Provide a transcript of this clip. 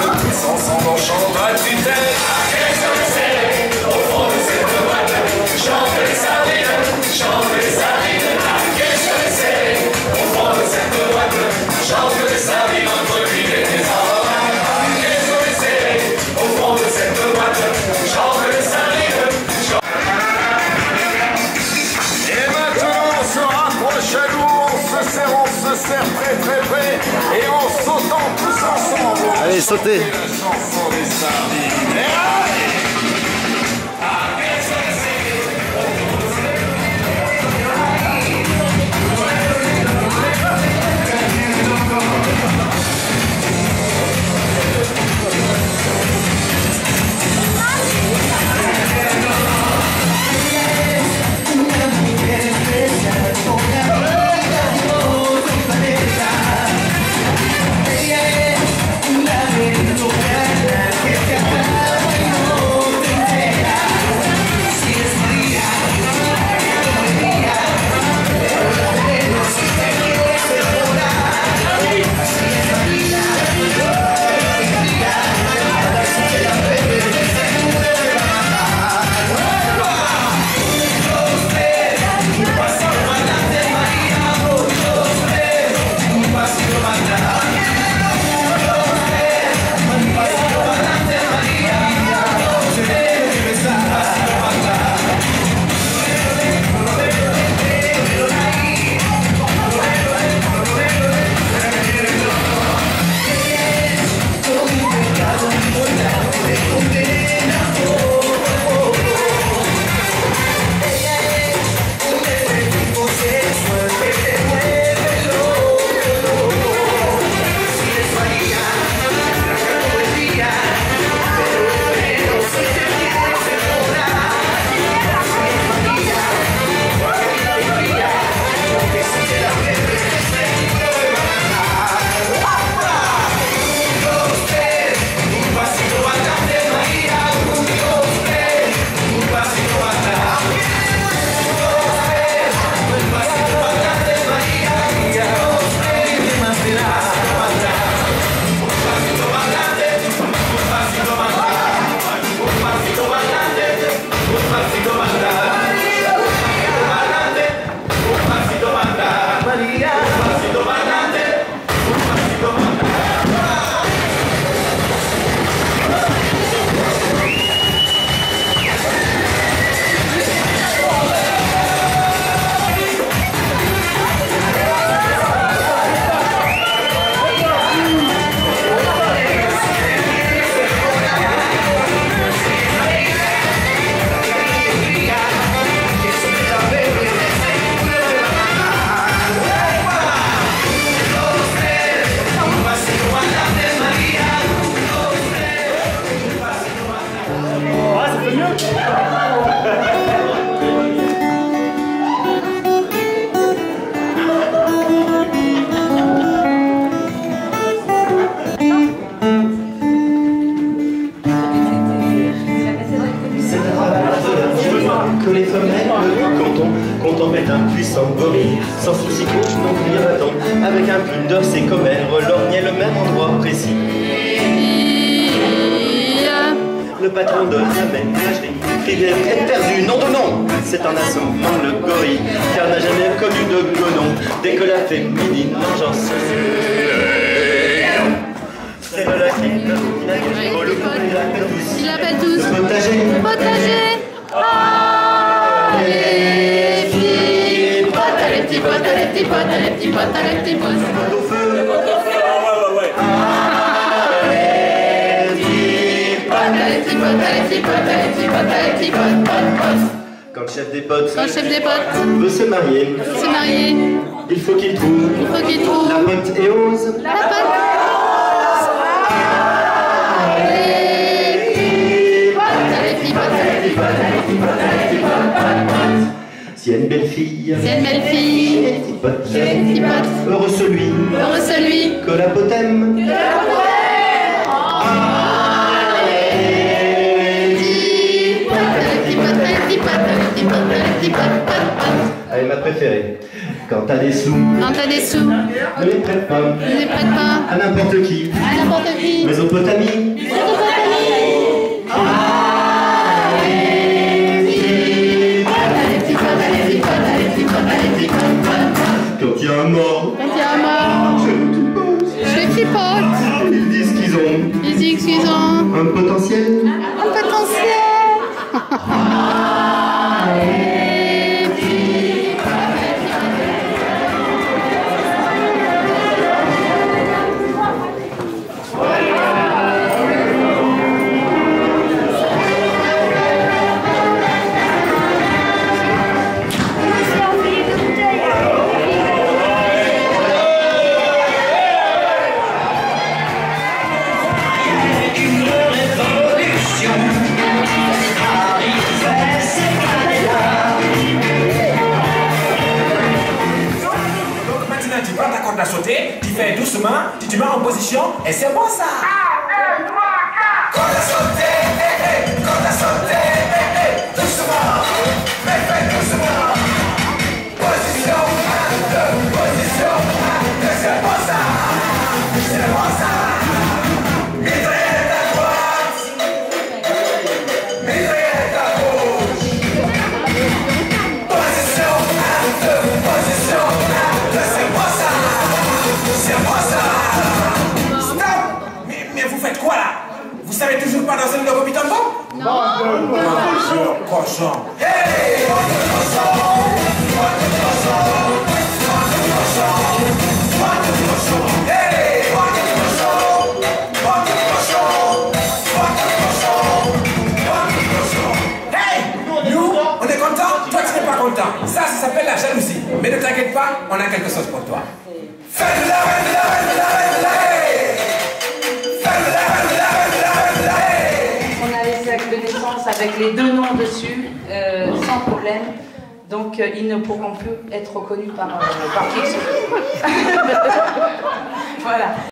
tous ensemble on chantera de vitesse. Qu'est-ce que c'est au fond de cette boîte? Chante les sardines, chante les sardines. Qu'est-ce que c'est au fond de cette boîte? Chante les sardines entre lui et tes oreilles. Qu'est-ce que c'est au fond de cette boîte? Chante les sardines. Et maintenant on se rapproche à nous, on se serre très très près et en sautant tous ensemble. Allez, sautez. La chanson des sardines. Et allez. Que les femelles quand on met un puissant gorille, sans souci qu'aucune non plus va-t-on, avec un pull d'os et commère, lorgner le même endroit précis. Le patron de la ménagerie crie est perdu, non de non, c'est un assommant le gorille, car n'a jamais connu de gonon, dès que la féminine engeance. C'est le lac, il appelle tous. Le potager. Potager. Allez, petits potes, allez, petits potes, allez, petits potes, allez, petits potes, allez, petits potes. Allez, petits potes, allez, petits potes, allez, petits potes, allez, petits potes, potes. Quand le chef des potes veut se marier, il faut qu'il trouve la pote et ose. La pote. Si elle est une belle fille, petit pote, heureux celui que la pote aime. Elle est ma préférée. Quand t'as des sous, ne les prête pas à n'importe qui, Mésopotamie. Quand il y a un mort, je tripote. ils disent qu'ils ont un potentiel. Tu prends ta corde à sauter, tu fais doucement, tu te mets en position et c'est bon ça. 1, 2, 3, 4. Corde à sauter, corde à sauter, doucement, mais fais doucement. Position 1, 2, position 1, 2, c'est bon ça. C'est bon ça. Mitraillette à droite, mitraillette à gauche. Position 1, 2, position 1, 2, c'est bon ça. C'est moi ça. Stop. Mais vous faites quoi là? Vous savez toujours pas danser le Logo Bitombo? Non. Cochon. Hey, nous, on est content, toi tu n'es pas content. Ça s'appelle la jalousie. Mais ne t'inquiète pas, on a quelque chose pour toi. On a les actes de naissance avec les deux noms dessus, sans problème. Donc ils ne pourront plus être reconnus par qui que ce soit. Voilà.